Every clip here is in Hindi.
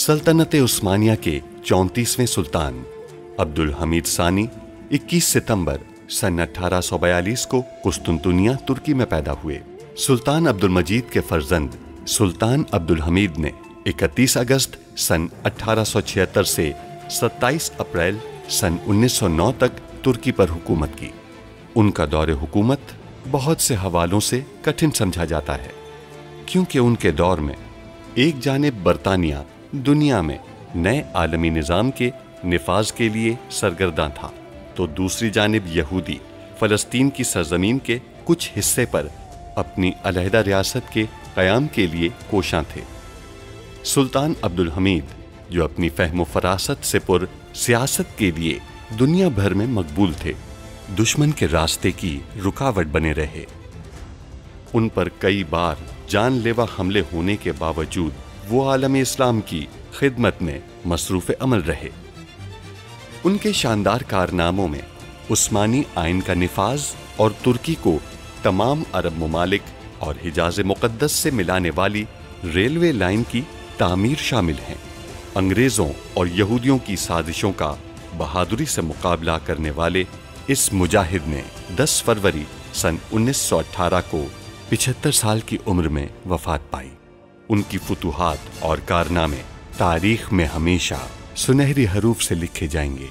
सल्तनत उस्मानिया के 34वें सुल्तान अब्दुल हमीद सानी 21 सितंबर सन 1842 को कुस्तुनतुनिया तुर्की में पैदा हुए। सुल्तान अब्दुल मजीद के फर्जंद सुल्तान अब्दुल हमीद ने 31 अगस्त सन 1876 से 27 अप्रैल सन 1909 तक तुर्की पर हुकूमत की। उनका दौरे हुकूमत बहुत से हवालों से कठिन समझा जाता है, क्योंकि उनके दौर में एक जानिब बरतानिया दुनिया में नए आलमी निज़ाम के निफाज के लिए सरगर्दा था, तो दूसरी जानिब यहूदी फ़लस्तीन की सरजमीन के कुछ हिस्से पर अपनी अलहदा रियासत के क़याम के लिए कोशां थे। सुल्तान अब्दुल हमीद, जो अपनी फ़हम फ़रासत से पुर सियासत के लिए दुनिया भर में मकबूल थे, दुश्मन के रास्ते की रुकावट बने रहे। उन पर कई बार जानलेवा हमले होने के बावजूद वो आलम इस्लाम की खिदमत में मसरूफ़ अमल रहे। उनके शानदार कारनामों में उस्मानी आइन का निफाज और तुर्की को तमाम अरब ममालिक और हिजाज मुक़द्दस से मिलाने वाली रेलवे लाइन की तामीर शामिल हैं। अंग्रेज़ों और यहूदियों की साजिशों का बहादुरी से मुकाबला करने वाले इस मुजाहिद ने 10 फरवरी सन 1918 को 75 साल की उम्र में वफ़ात पाई। उनकी फुतूहात और कारनामे तारीख में हमेशा सुनहरी हरूफ से लिखे जाएंगे।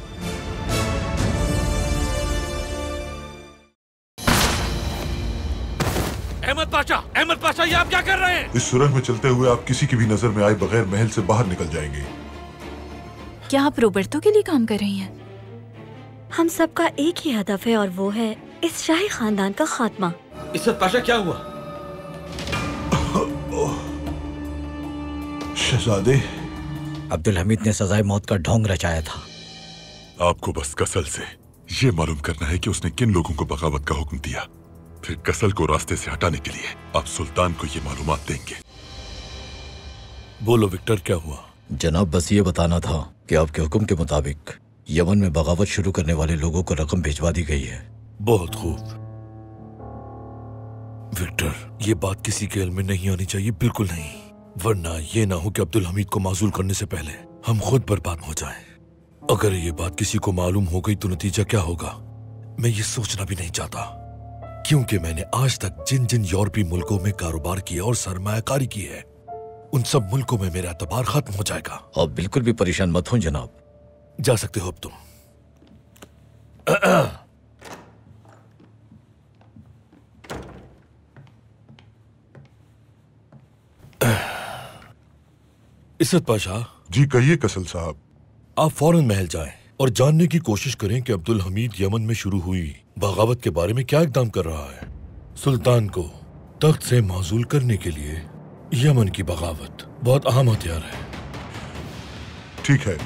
अहमद पाशा, ये आप क्या कर रहे हैं? इस सुरंग में चलते हुए आप किसी की भी नजर में आए बगैर महल से बाहर निकल जाएंगे। क्या आप रोबर्टो के लिए काम कर रही हैं? हम सबका एक ही हदफ है और वो है इस शाही खानदान का खात्मा। इस्सत पाशा, क्या हुआ? शहजादे, अब्दुल हमीद ने सजाए मौत का ढोंग रचाया था। आपको बस कसल से ये मालूम करना है कि उसने किन लोगों को बगावत का हुक्म दिया। फिर कसल को रास्ते से हटाने के लिए आप सुल्तान को ये मालूमात देंगे। बोलो विक्टर, क्या हुआ? जनाब, बस ये बताना था कि आपके हुक्म के मुताबिक यमन में बगावत शुरू करने वाले लोगों को रकम भिजवा दी गई है। बहुत खूब विक्टर, ये बात किसी के इल्म में नहीं आनी चाहिए, बिल्कुल नहीं, वरना ये ना हो कि अब्दुल हमीद को माजूल करने से पहले हम खुद बर्बाद हो जाएं। अगर ये बात किसी को मालूम हो गई तो नतीजा क्या होगा, मैं ये सोचना भी नहीं चाहता, क्योंकि मैंने आज तक जिन जिन यूरोपीय मुल्कों में कारोबार किया और सरमायाकारी की है, उन सब मुल्कों में मेरा एतबार खत्म हो जाएगा। आप बिल्कुल भी परेशान मत हो जनाब, जा सकते हो अब तुम। इस्सत पाशा। जी कहिए कसल साहब। आप फौरन महल जाएं और जानने की कोशिश करें कि अब्दुल हमीद यमन में शुरू हुई बगावत के बारे में क्या इकदाम कर रहा है। सुल्तान को तख्त से माजूल करने के लिए यमन की बगावत बहुत अहम हथियार है। ठीक है।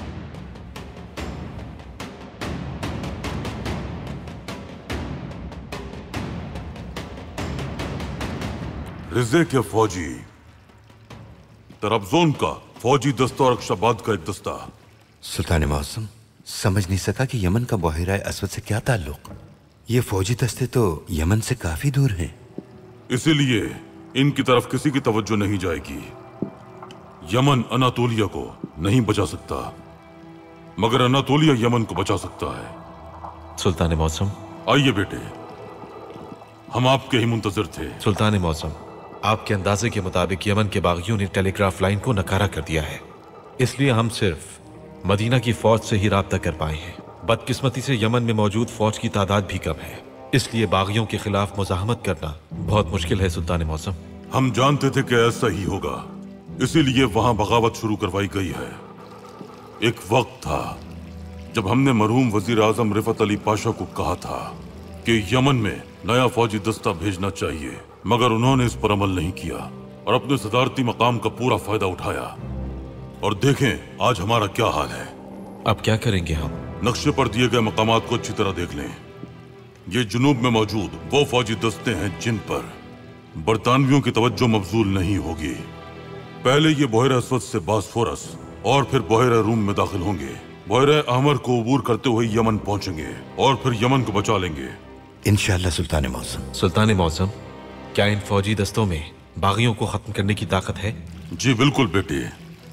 रिज़े के फौजी, तरबजोन का फौजी दस्ता और अक्शाबाद का एक दस्ता। सुल्तान मौसम, समझ नहीं सका कि यमन का बहिरा अस्वद से क्या ताल्लुक। ये फौजी दस्ते तो यमन से काफी दूर हैं। इसीलिए इनकी तरफ किसी की तवज्जो नहीं जाएगी। यमन अनातोलिया को नहीं बचा सकता, मगर अनातोलिया यमन को बचा सकता है। सुल्तान मौसम, आइए बेटे, हम आपके ही मुंतजर थे। सुल्तान मौसम, आपके अंदाजे के मुताबिक यमन के बागियों ने टेलीग्राफ लाइन को नकारा कर दिया है, इसलिए हम सिर्फ मदीना की फौज से ही राब्ता कर पाए हैं। बदकिस्मती से यमन में मौजूद फौज की तादाद भी कम है, इसलिए बागियों के खिलाफ मुजाहमत करना बहुत मुश्किल है। सुल्तान मौसम, हम जानते थे कि ऐसा ही होगा, इसीलिए वहां बगावत शुरू करवाई गई है। एक वक्त था जब हमने मरहूम वजीर आजम रिफत अली पाशा को कहा था कि यमन में नया फौजी दस्ता भेजना चाहिए, मगर उन्होंने इस पर अमल नहीं किया और अपने सदारती मकाम का पूरा फायदा उठाया। और देखें आज हमारा क्या हाल है। अब क्या करेंगे हम? नक्शे पर दिए गए मकामात को अच्छी तरह देख लें। ये जुनूब में मौजूद वो फौजी दस्ते हैं जिन पर बरतानवियों की तवज्जो मबजूल नहीं होगी। पहले ये बहरा अस्वद से बासफोरस और फिर बहरा रूम में दाखिल होंगे। बहरा अहमर को अबूर करते हुए यमन पहुंचेंगे और फिर यमन को बचा लेंगे इंशाअल्लाह। सुल्तान मौसम। सुल्तान मौसम, क्या इन फौजी दस्तों में बागियों को खत्म करने की ताकत है? जी बिल्कुल बेटे,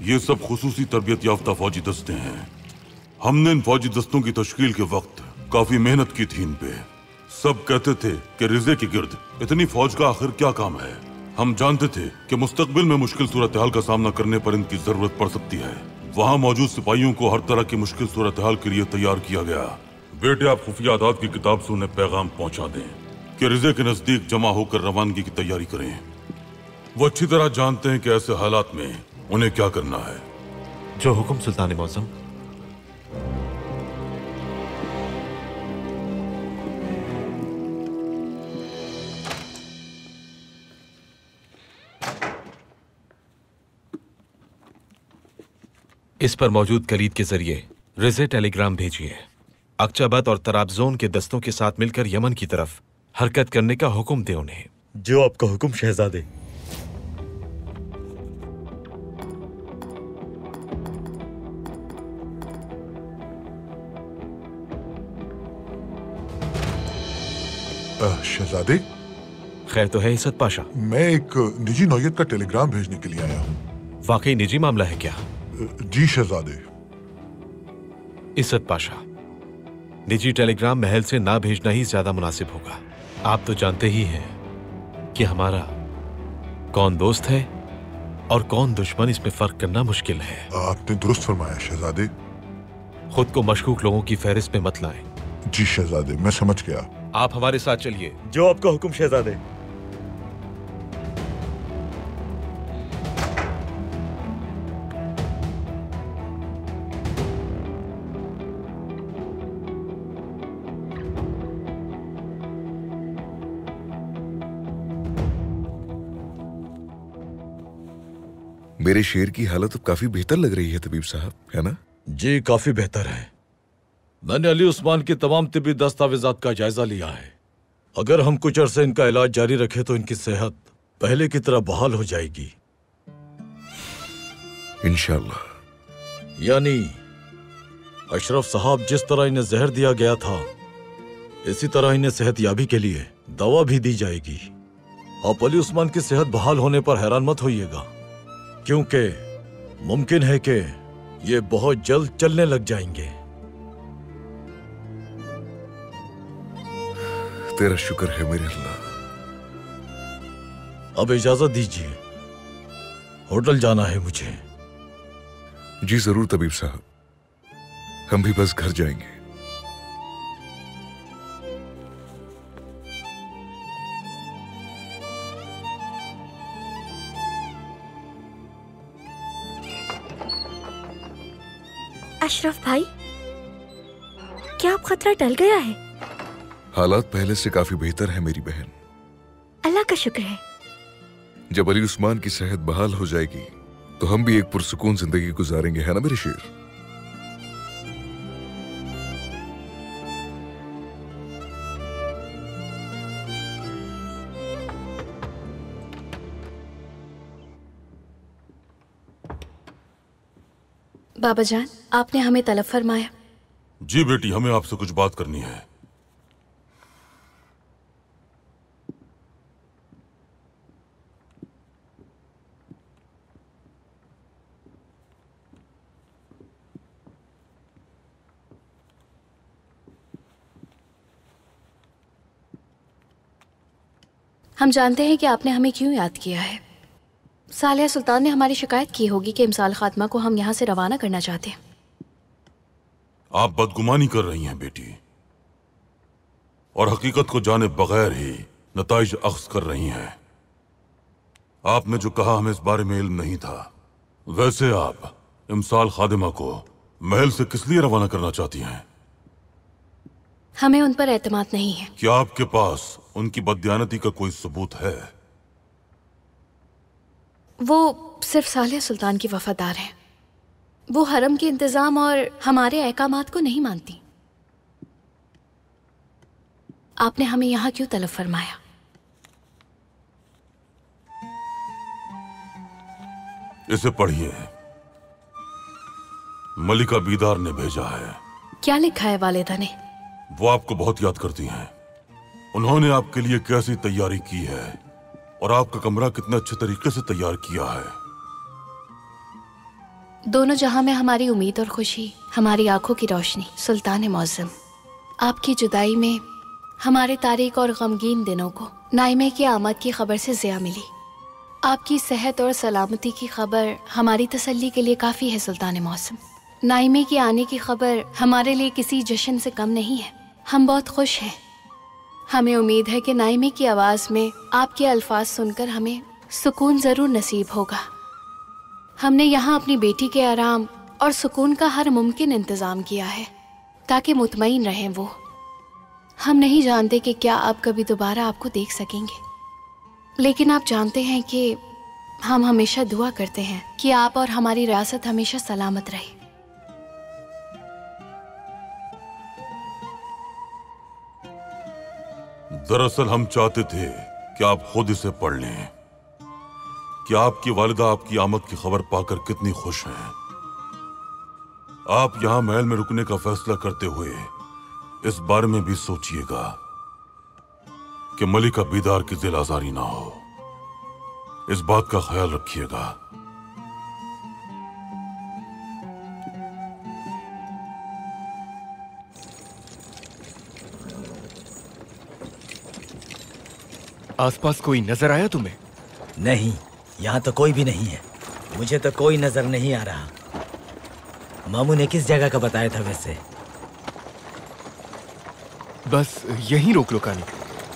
ये सब खुसूसी तरबियत याफ्ता फौजी दस्ते हैं। हमने इन फौजी दस्तों की तश्कील के वक्त काफी मेहनत की थी इन पे। सब कहते थे कि रिजे के गिर्द इतनी फौज का आखिर क्या काम है। हम जानते थे कि मुस्तकबिल में मुश्किल सूरत हाल का सामना करने पर इनकी जरूरत पड़ सकती है। वहाँ मौजूद सिपाहियों को हर तरह की मुश्किल सूरत हाल के लिए तैयार किया गया। बेटे, आप खुफिया आदात की किताब से उन्हें पैगाम पहुंचा दें कि रिजे के नजदीक जमा होकर रवानगी की तैयारी करें। वो अच्छी तरह जानते हैं कि ऐसे हालात में उन्हें क्या करना है। जो हुक्म सुल्तान मौसम। इस पर मौजूद कलीद के जरिए रिजे टेलीग्राम भेजिए। अक्चाबत और तराबजोन के दस्तों के साथ मिलकर यमन की तरफ हरकत करने का हुक्म दे उन्हें। जो आपका हुक्म शहजादे। शहजादे, खैर तो है इस्सत पाशा? मैं एक निजी नौयत का टेलीग्राम भेजने के लिए आया हूँ। वाकई निजी मामला है क्या? जी शहजादे। इस्सत पाशा, निजी टेलीग्राम महल से ना भेजना ही ज्यादा मुनासिब होगा। आप तो जानते ही हैं कि हमारा कौन दोस्त है और कौन दुश्मन, इसमें फर्क करना मुश्किल है। आपने दुरुस्त फरमाया शहजादे। खुद को मशकूक लोगों की फहरिस्त में मत लाएं। जी शहजादे, मैं समझ गया। आप हमारे साथ चलिए। जो आपका हुक्म शहजादे। मेरे शेर की हालत अब काफी बेहतर लग रही है तबीब साहब, है ना? जी काफी बेहतर है। मैंने अली उस्मान की तमाम तिब्बी दस्तावेजात का जायजा लिया है। अगर हम कुछ अरसे इनका इलाज जारी रखें तो इनकी सेहत पहले की तरह बहाल हो जाएगी इंशाअल्लाह। यानी अशरफ साहब, जिस तरह इन्हें जहर दिया गया था इसी तरह इन्हें सेहतयाबी के लिए दवा भी दी जाएगी। आप अली उस्मान की सेहत बहाल होने पर हैरान मत होइएगा, क्योंकि मुमकिन है कि ये बहुत जल्द चलने लग जाएंगे। तेरा शुक्र है मेरे अल्लाह। अब इजाजत दीजिए, होटल जाना है मुझे। जी जरूर तबीब साहब, हम भी बस घर जाएंगे। अशरफ भाई, क्या अब खतरा टल गया है? हालात पहले से काफी बेहतर है मेरी बहन। अल्लाह का शुक्र है। जब अली उस्मान की सेहत बहाल हो जाएगी तो हम भी एक पुरसुकून जिंदगी गुजारेंगे, है ना मेरे शेर? बाबा जान, आपने हमें तलब फरमाया। जी बेटी, हमें आपसे कुछ बात करनी है। हम जानते हैं कि आपने हमें क्यों याद किया है। सालिया सुल्तान ने हमारी शिकायत की होगी कि इमसाल खात्मा को हम यहाँ से रवाना करना चाहते हैं। आप बदगुमानी कर रही हैं बेटी, और हकीकत को जाने बगैर ही नताइज अख्ज़ कर रही हैं। आपने जो कहा हमें इस बारे में इल्म नहीं था। वैसे आप इमसाल खादिमा को महल से किस लिए रवाना करना चाहती हैं? हमें उन पर एतमाद नहीं है। क्या आपके पास उनकी बददियानती का कोई सबूत है? वो सिर्फ सालिया सुल्तान की वफादार हैं। वो हरम के इंतजाम और हमारे अहकामात को नहीं मानती। आपने हमें यहाँ क्यों तलब फरमाया? इसे पढ़िए, मलिका बीदार ने भेजा है। क्या लिखा है वालिदा ने? वो आपको बहुत याद करती हैं। उन्होंने आपके लिए कैसी तैयारी की है और आपका कमरा कितने अच्छे तरीके से तैयार किया है। दोनों जहां में हमारी उम्मीद और खुशी, हमारी आंखों की रोशनी। सुल्तान मौसम, आपकी जुदाई में हमारे तारीक और गमगीन दिनों को नाइमे की आमद की खबर से ज़िया मिली। आपकी सेहत और सलामती की खबर हमारी तसल्ली के लिए काफ़ी है। सुल्तान मौसम, नाइमे के आने की खबर हमारे लिए किसी जश्न से कम नहीं है। हम बहुत खुश हैं। हमें उम्मीद है कि नाइमे की आवाज़ में आपके अल्फाज सुनकर हमें सुकून ज़रूर नसीब होगा। हमने यहाँ अपनी बेटी के आराम और सुकून का हर मुमकिन इंतज़ाम किया है ताकि मुतमईन रहें वो। हम नहीं जानते कि क्या आप कभी दोबारा आपको देख सकेंगे, लेकिन आप जानते हैं कि हम हमेशा दुआ करते हैं कि आप और हमारी रियासत हमेशा सलामत रहे। दरअसल हम चाहते थे कि आप खुद इसे पढ़ लें कि आपकी वालिदा आपकी आमद की खबर पाकर कितनी खुश हैं। आप यहां महल में रुकने का फैसला करते हुए इस बारे में भी सोचिएगा कि मलिका बीदार की दिल आजारी ना हो। इस बात का ख्याल रखिएगा। आसपास कोई नजर आया तुम्हें? नहीं, यहाँ तो कोई भी नहीं है। मुझे तो कोई नजर नहीं आ रहा। मामू ने किस जगह का बताया था वैसे? बस यहीं रोक लो कानी।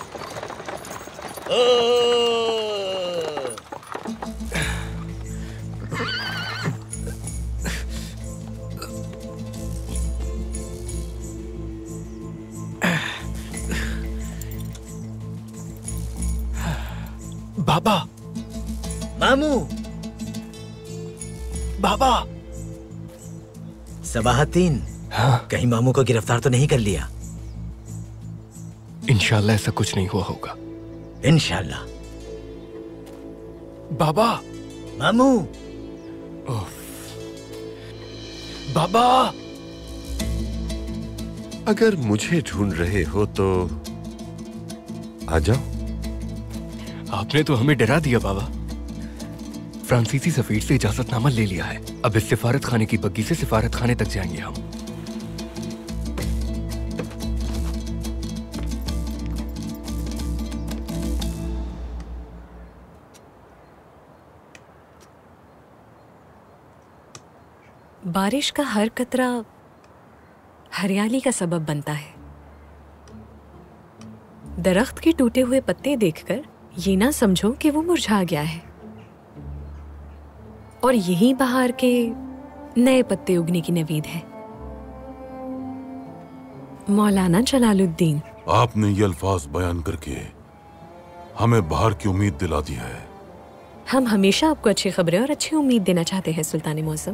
बाबा, मामू, बाबा। सबाहतीन, हाँ? कहीं मामू को गिरफ्तार तो नहीं कर लिया? इंशाल्लाह ऐसा कुछ नहीं हुआ होगा। इंशाल्लाह। बाबा, मामू, बाबा। अगर मुझे ढूंढ रहे हो तो आ जाओ। आपने तो हमें डरा दिया बाबा। फ्रांसीसी सफीर से इजाजतनामा ले लिया है। अब इस सिफारत खाने की बग्गी से सिफारत खाने तक जाएंगे हम। बारिश का हर कतरा हरियाली का सबब बनता है। दरख्त के टूटे हुए पत्ते देखकर ये ना समझो कि वो मुरझा गया है और यही बहार के नए पत्ते उगने की नवीद है। मौलाना जलालुद्दीन, आपने ये अल्फाज बयान करके हमें बाहर की उम्मीद दिला दी है। हम हमेशा आपको अच्छी खबरें और अच्छी उम्मीद देना चाहते हैं सुल्तान मौसम।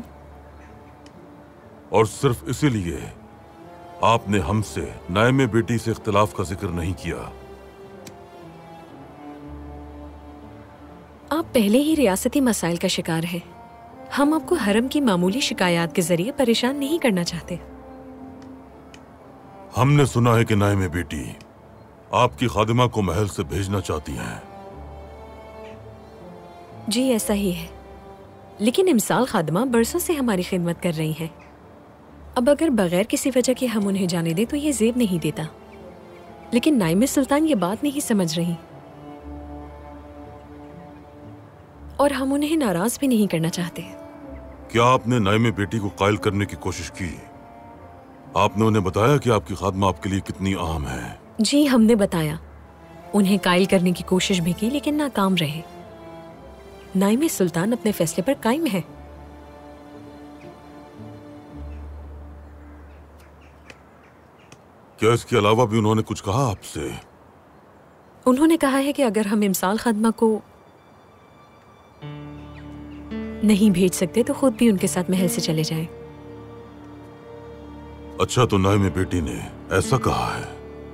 और सिर्फ इसीलिए आपने हमसे नाइमे बेटी से इख्तिलाफ का जिक्र नहीं किया। आप पहले ही रियासती मसाइल का शिकार हैं। हम आपको हरम की मामूली शिकायत के जरिए परेशान नहीं करना चाहते। हमने सुना है कि नाइमे बेटी आपकी खादिमा को महल से भेजना चाहती हैं। जी ऐसा ही है, लेकिन इमसाल खादिमा बरसों से हमारी खिदमत कर रही हैं। अब अगर बगैर किसी वजह के हम उन्हें जाने दें तो ये जेब नहीं देता। लेकिन नाइमे सुल्तान ये बात नहीं समझ रही और हम उन्हें नाराज भी नहीं करना चाहते। क्या आपने नाइमे बेटी को कायल करने की कोशिश की? आपने उन्हें बताया कि आपकी खादिमा आपके लिए कितनी अहम है? जी हमने बताया, उन्हें कायल करने की कोशिश भी की लेकिन नाकाम रहे। नाइमे सुल्तान अपने फैसले पर कायम है। क्या इसके अलावा भी उन्होंने कुछ कहा आपसे? उन्होंने कहा है कि अगर हम इमसाल खादिमा को नहीं भेज सकते तो खुद भी उनके साथ महल से चले जाएं। अच्छा, तो नाइमे बेटी ने ऐसा कहा है?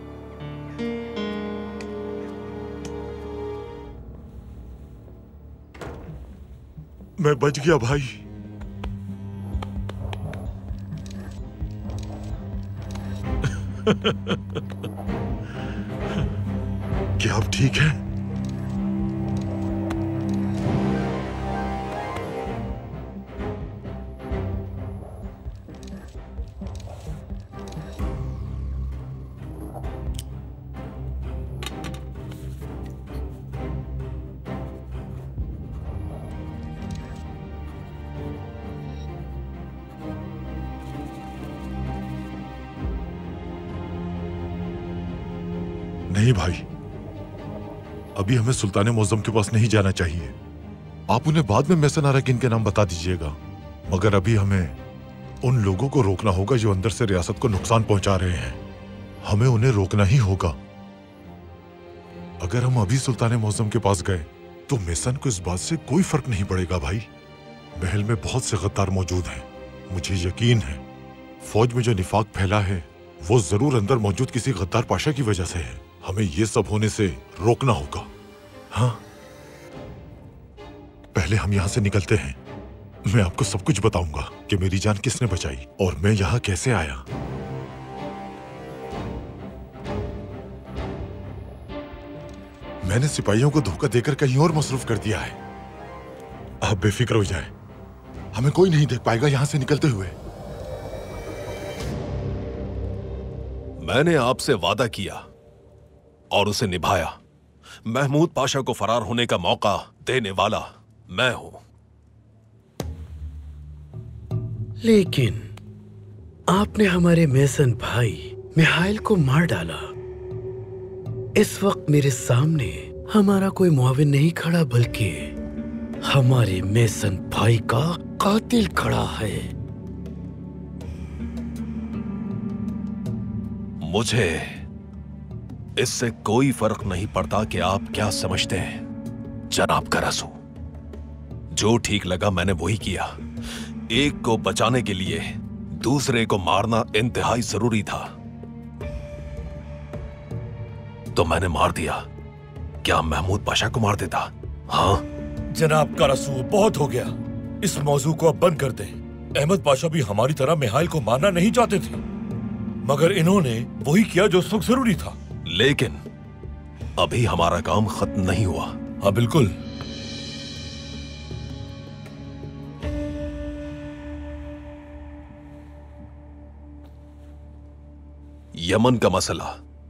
मैं बच गया भाई। क्या आप ठीक हैं? नहीं भाई, अभी हमें सुल्तान मौज़म के पास नहीं जाना चाहिए। आप उन्हें बाद में मेसन अराकीन के नाम बता दीजिएगा, मगर अभी हमें उन लोगों को रोकना होगा जो अंदर से रियासत को नुकसान पहुंचा रहे हैं। हमें उन्हें रोकना ही होगा। अगर हम अभी सुल्तान मौज़म के पास गए तो मेसन को इस बात से कोई फर्क नहीं पड़ेगा। भाई, महल में बहुत से गद्दार मौजूद हैं। मुझे यकीन है फौज में जो निफाक फैला है वो जरूर अंदर मौजूद किसी गद्दार पाशा की वजह से है। हमें ये सब होने से रोकना होगा। हाँ, पहले हम यहाँ से निकलते हैं। मैं आपको सब कुछ बताऊंगा कि मेरी जान किसने बचाई और मैं यहाँ कैसे आया। मैंने सिपाहियों को धोखा देकर कहीं और मसरूफ कर दिया है। आप बेफिक्र हो जाएं, हमें कोई नहीं देख पाएगा यहाँ से निकलते हुए। मैंने आपसे वादा किया और उसे निभाया। महमूद पाशा को फरार होने का मौका देने वाला मैं हूं। लेकिन आपने हमारे मेसन भाई मिहाइल को मार डाला। इस वक्त मेरे सामने हमारा कोई मुआविन नहीं खड़ा, बल्कि हमारे मेसन भाई का कातिल खड़ा है। मुझे इससे कोई फर्क नहीं पड़ता कि आप क्या समझते हैं जनाब करसू। जो ठीक लगा मैंने वही किया। एक को बचाने के लिए दूसरे को मारना इंतहाई जरूरी था, तो मैंने मार दिया। क्या महमूद पाशा को मार देता? हाँ जनाब करसू, बहुत हो गया। इस मौजू को अब बंद कर दें। अहमद पाशा भी हमारी तरह मिहाइल को मारना नहीं चाहते थे, मगर इन्होंने वही किया जो उस वक्त जरूरी था। लेकिन अभी हमारा काम खत्म नहीं हुआ। हाँ बिल्कुल। यमन का मसला,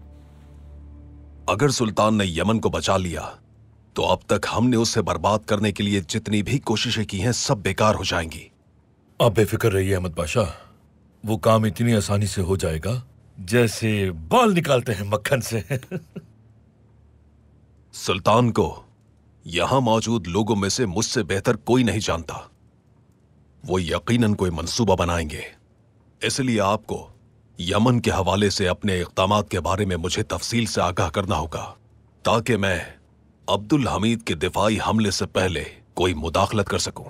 अगर सुल्तान ने यमन को बचा लिया तो अब तक हमने उसे बर्बाद करने के लिए जितनी भी कोशिशें की हैं सब बेकार हो जाएंगी। आप बेफिक्र रहिए अहमद पाशा, वो काम इतनी आसानी से हो जाएगा जैसे बाल निकालते हैं मक्खन से। सुल्तान को यहां मौजूद लोगों में से मुझसे बेहतर कोई नहीं जानता। वो यकीनन कोई मंसूबा बनाएंगे, इसलिए आपको यमन के हवाले से अपने इक़दामात के बारे में मुझे तफसील से आगाह करना होगा, ताकि मैं अब्दुल हमीद के दिफाई हमले से पहले कोई मुदाखलत कर सकूं।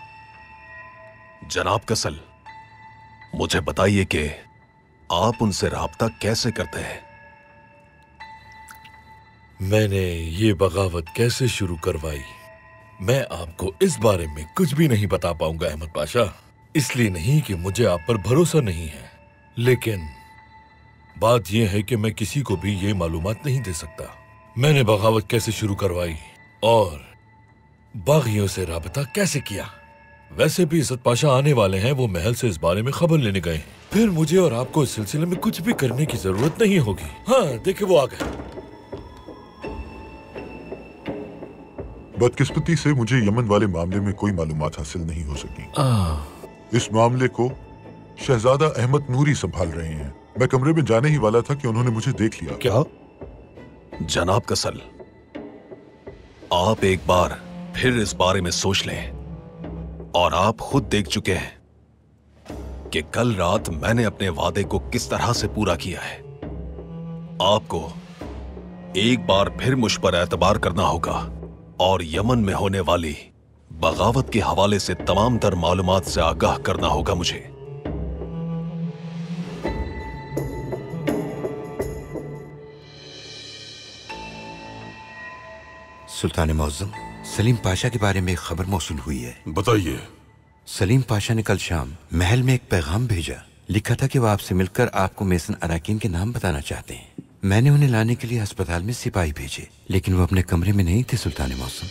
जनाब कसल, मुझे बताइए कि आप उनसे राब्ता कैसे करते हैं? मैंने ये बगावत कैसे शुरू करवाई, मैं आपको इस बारे में कुछ भी नहीं बता पाऊंगा अहमद पाशा। इसलिए नहीं कि मुझे आप पर भरोसा नहीं है, लेकिन बात यह है कि मैं किसी को भी ये मालूमात नहीं दे सकता मैंने बगावत कैसे शुरू करवाई और बागियों से राबता कैसे किया। वैसे भी इज़्ज़त पाशा आने वाले हैं, वो महल से इस बारे में खबर लेने गए हैं। फिर मुझे और आपको इस सिलसिले में कुछ भी करने की जरूरत नहीं होगी। हाँ देखिए, वो आ गए। बदकिस्मती से मुझे यमन वाले मामले में कोई मालूमात हासिल नहीं हो सकी। इस मामले को शहजादा अहमद नूरी संभाल रहे हैं। मैं कमरे में जाने ही वाला था कि उन्होंने मुझे देख लिया। क्या? जनाब कसल, आप एक बार फिर इस बारे में सोच लें, और आप खुद देख चुके हैं कि कल रात मैंने अपने वादे को किस तरह से पूरा किया है। आपको एक बार फिर मुझ पर एतबार करना होगा और यमन में होने वाली बगावत के हवाले से तमाम तर मालूमात से आगाह करना होगा मुझे। सुल्तान मौज़म, सलीम पाशा के बारे में खबर मौसूल हुई है। बताइए। सलीम पाशा ने कल शाम महल में एक पैगाम भेजा। लिखा था कि वो आपसे मिलकर आपको मेसन अराकीन के नाम बताना चाहते हैं। मैंने उन्हें लाने के लिए अस्पताल में सिपाही भेजे, लेकिन वो अपने कमरे में नहीं थे। सुल्तान मौज़म,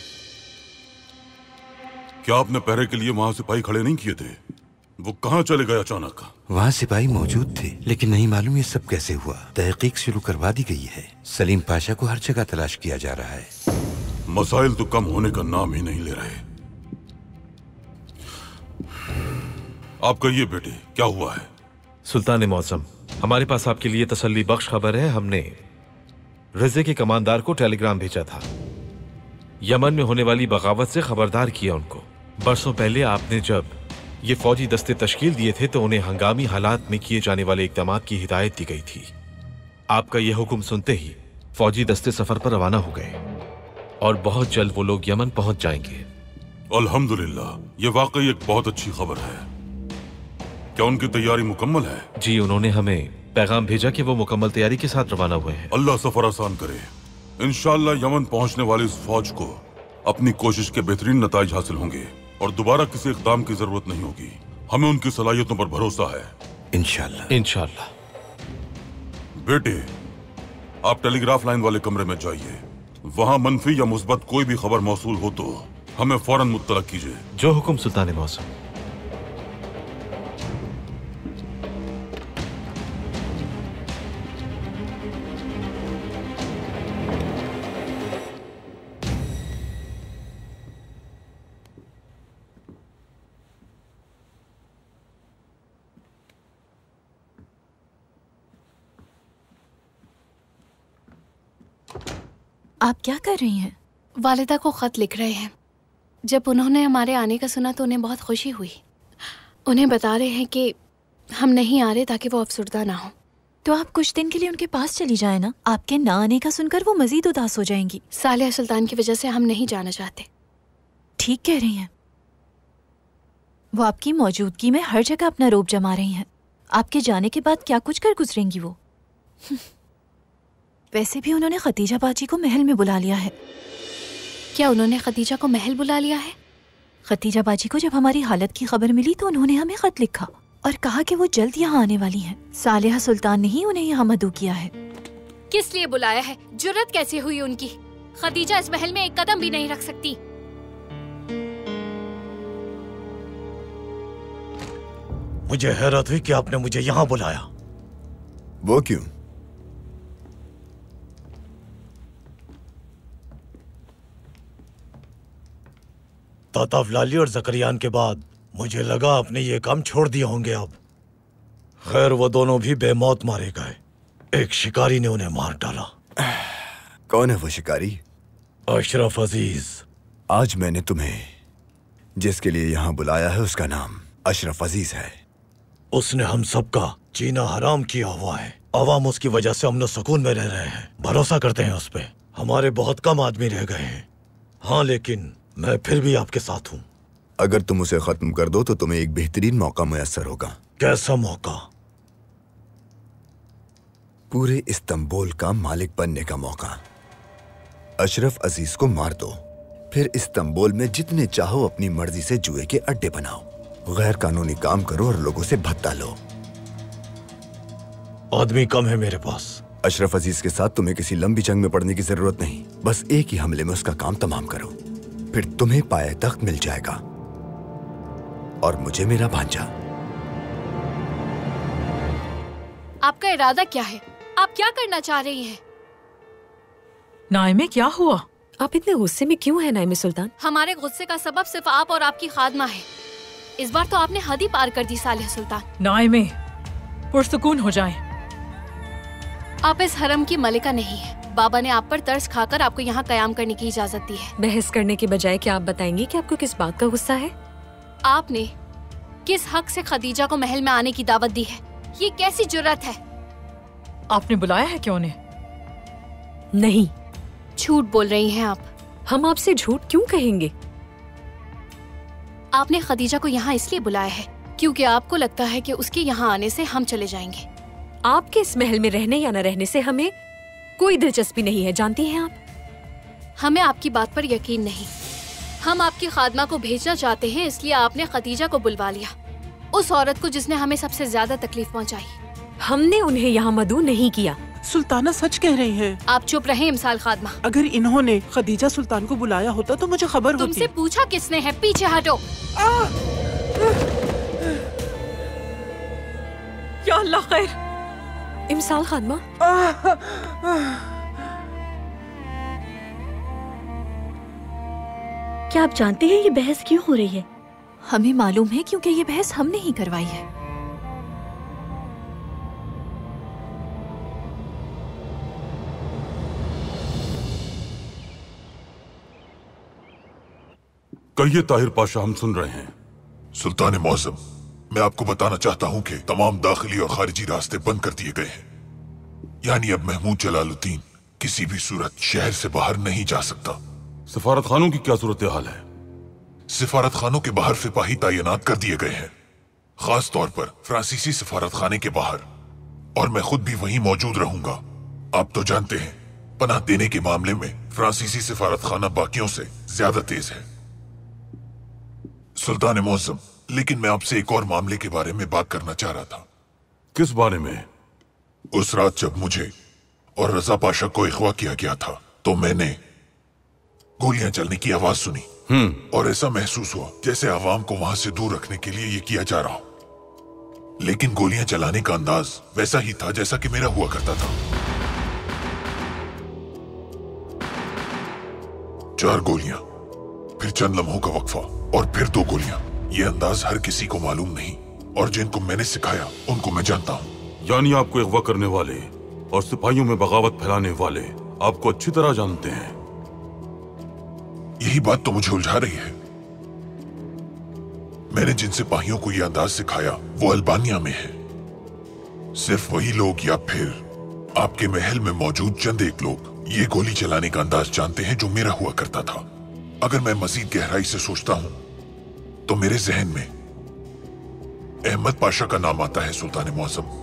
क्या आपने पहरे के लिए वहां सिपाही खड़े नहीं किए थे? वो कहाँ चले गए अचानक? वहाँ सिपाही मौजूद थे, लेकिन नहीं मालूम ये सब कैसे हुआ। तहकीक शुरू करवा दी गई है। सलीम पाशा को हर जगह तलाश किया जा रहा है। मसाइल तो कम होने का नाम ही नहीं ले रहे। आप कहिए बेटी, क्या हुआ है? सुल्तान मौसम, हमारे पास आपके लिए तसल्ली बख्श खबर है। हमने रिज़े के कमांडर को टेलीग्राम भेजा था। यमन में होने वाली बगावत से खबरदार किया उनको। बरसों पहले आपने जब ये फौजी दस्ते तश्कील दिए थे तो उन्हें हंगामी हालात में किए जाने वाले इक़दाम की हिदायत दी गई थी। आपका यह हुक्म सुनते ही फौजी दस्ते सफर पर रवाना हो गए और बहुत जल्द वो लोग यमन पहुंच जाएंगे। अल्हम्दुलिल्लाह, ये वाकई एक बहुत अच्छी खबर है। क्या उनकी तैयारी मुकम्मल है? जी, उन्होंने हमें पैगाम भेजा कि वो मुकम्मल तैयारी के साथ रवाना हुए हैं। अल्लाह सफर आसान करे। इंशाअल्लाह यमन पहुंचने वाली इस फौज को अपनी कोशिश के बेहतरीन नताइज हासिल होंगे और दोबारा किसी इक़दाम की जरूरत नहीं होगी। हमें उनकी सलाहियतों पर भरोसा है। इंशाअल्लाह। इंशाअल्लाह। बेटे, आप टेलीग्राफ लाइन वाले कमरे में जाइए। वहां मनफी या मुस्बत कोई भी खबर मौसूल हो तो हमें फौरन मुत्तला कीजिए। जो हुक्म सुल्तान मौसम। आप क्या कर रही हैं? वालिदा को खत लिख रहे हैं। जब उन्होंने हमारे आने का सुना तो उन्हें बहुत खुशी हुई। उन्हें बता रहे हैं कि हम नहीं आ रहे ताकि वो अफसुर्दा ना हो। तो आप कुछ दिन के लिए उनके पास चली जाए ना। आपके ना आने का सुनकर वो मजीद उदास हो जाएंगी। सालिया सुल्तान की वजह से हम नहीं जाना चाहते। ठीक कह रही हैं। वो आपकी मौजूदगी में हर जगह अपना रोब जमा रही हैं। आपके जाने के बाद क्या कुछ कर गुजरेंगी वो। वैसे भी उन्होंने खतीजा बाजी को महल में बुला लिया है। क्या उन्होंने खतीजा को महल बुला लिया है? खतीजा बाजी को जब हमारी हालत की खबर मिली तो उन्होंने हमें खत लिखा और कहा कि वो जल्द यहाँ आने वाली हैं। सालिहा सुल्तान ने ही उन्हें यहाँ मदऊ किया है। किस लिए बुलाया है? जुर्रत कैसे हुई उनकी? खतीजा इस महल में एक कदम भी नहीं रख सकती। मुझे हैरत हुई कि आपने मुझे यहाँ बुलाया। वो क्यों? ताताफलाली और जकरियान के बाद मुझे लगा आपने ये काम छोड़ दिए होंगे अब। खैर, वो दोनों भी बेमौत मारे गए। एक शिकारी ने उन्हें मार डाला। कौन है वो शिकारी? अशरफ अजीज। आज मैंने तुम्हें जिसके लिए यहाँ बुलाया है उसका नाम अशरफ अजीज है। उसने हम सबका जीना हराम किया हुआ है। अवाम उसकी वजह से अमन सुकून में रह रहे हैं। भरोसा करते हैं उस पे। हमारे बहुत कम आदमी रह गए हैं। हाँ, लेकिन मैं फिर भी आपके साथ हूँ। अगर तुम उसे खत्म कर दो तो तुम्हें एक बेहतरीन मौका मुयस्सर होगा। कैसा मौका? पूरे इस्तांबुल का मालिक बनने का मौका। अशरफ अजीज को मार दो, फिर इस्तांबुल में जितने चाहो अपनी मर्जी से जुए के अड्डे बनाओ। गैर कानूनी काम करो और लोगों से भत्ता लो। आदमी कम है मेरे पास। अशरफ अजीज के साथ तुम्हें किसी लंबी जंग में पड़ने की जरूरत नहीं। बस एक ही हमले में उसका काम तमाम करो, फिर तुम्हें पाए तख्त मिल जाएगा और मुझे मेरा भांजा। आपका इरादा क्या है? आप क्या करना चाह रही हैं? नाइमे, क्या हुआ? आप इतने गुस्से में क्यों हैं नाइमे सुल्तान? हमारे गुस्से का सबब सिर्फ आप और आपकी खादमा है। इस बार तो आपने हद ही पार कर दी सालिहा सुल्तान। नाइमे, पुरसुकून हो जाएं। आप इस हरम की मलिका नहीं है। बाबा ने आप पर तरस खाकर आपको यहाँ कयाम करने की इजाजत दी है। बहस करने के बजाय क्या आप बताएंगी कि आपको किस बात का गुस्सा है? आपने किस हक से खदीजा को महल में आने की दावत दी है? ये कैसी जुर्रत है? आपने बुलाया है क्यों उन्हें? नहीं। झूठ बोल रही हैं आप। हम आपसे झूठ क्यों कहेंगे? आपने खदीजा को यहाँ इसलिए बुलाया है क्योंकि आपको लगता है कि उसके यहाँ आने से हम चले जाएंगे। आपके इस महल में रहने या न रहने से हमें कोई दिलचस्पी नहीं है, जानती हैं आप। हमें आपकी बात पर यकीन नहीं। हम आपकी खादमा को भेजना चाहते हैं, इसलिए आपने खदीजा को बुलवा लिया, उस औरत को जिसने हमें सबसे ज्यादा तकलीफ पहुंचाई। हमने उन्हें यहाँ मदऊ नहीं किया। सुल्ताना सच कह रही हैं। आप चुप रहें इमसाल खादमा। अगर इन्होंने खदीजा सुल्तान को बुलाया होता तो मुझे खबर होती। तुमसे पूछा किसने है? पीछे हटो। या अल्लाह खैर। इमसाल खादमा, क्या आप जानते हैं ये बहस क्यों हो रही है? हमें मालूम है, क्योंकि ये बहस हमने ही करवाई है। कहिए ताहिर पाशा, हम सुन रहे हैं। सुल्तान मौज़म, मैं आपको बताना चाहता हूं कि तमाम दाखिली और खारिजी रास्ते बंद कर दिए गए हैं। यानी अब महमूद जलालुद्दीन किसी भी सूरत शहर से बाहर नहीं जा सकता। सिफारत खानों की क्या सूरत हाल है? सिफारत खानों के बाहर सिपाही तैनात कर दिए गए हैं, खास तौर पर फ्रांसीसी सिफारत खाने के बाहर, और मैं खुद भी वहीं मौजूद रहूंगा। आप तो जानते हैं, पनाह देने के मामले में फ्रांसीसी सिफारत खाना बाकियों से ज्यादा तेज है। सुल्तान मौज़म, लेकिन मैं आपसे एक और मामले के बारे में बात करना चाह रहा था। किस बारे में? उस रात जब मुझे और रजा पाशा को अगवा किया गया था तो मैंने गोलियां चलने की आवाज सुनी और ऐसा महसूस हुआ जैसे आवाम को वहां से दूर रखने के लिए ये किया जा रहा हो। लेकिन गोलियां चलाने का अंदाज वैसा ही था जैसा कि मेरा हुआ करता था। 4 गोलियां, फिर चंद लम्हों का वक्फा और फिर 2 गोलियां। ये अंदाज हर किसी को मालूम नहीं, और जिनको मैंने सिखाया उनको मैं जानता हूँ। यानी आपको अगवा करने वाले और सिपाहियों में बगावत फैलाने वाले आपको अच्छी तरह जानते हैं। यही बात तो मुझे उलझा रही है। मैंने जिन सिपाहियों को यह अंदाज सिखाया वो अल्बानिया में है। सिर्फ वही लोग या फिर आपके महल में मौजूद चंद एक लोग ये गोली चलाने का अंदाज जानते हैं जो मेरा हुआ करता था। अगर मैं मजीद गहराई से सोचता हूं तो मेरे जहन में अहमद पाशा का नाम आता है। सुल्तान मौज़म,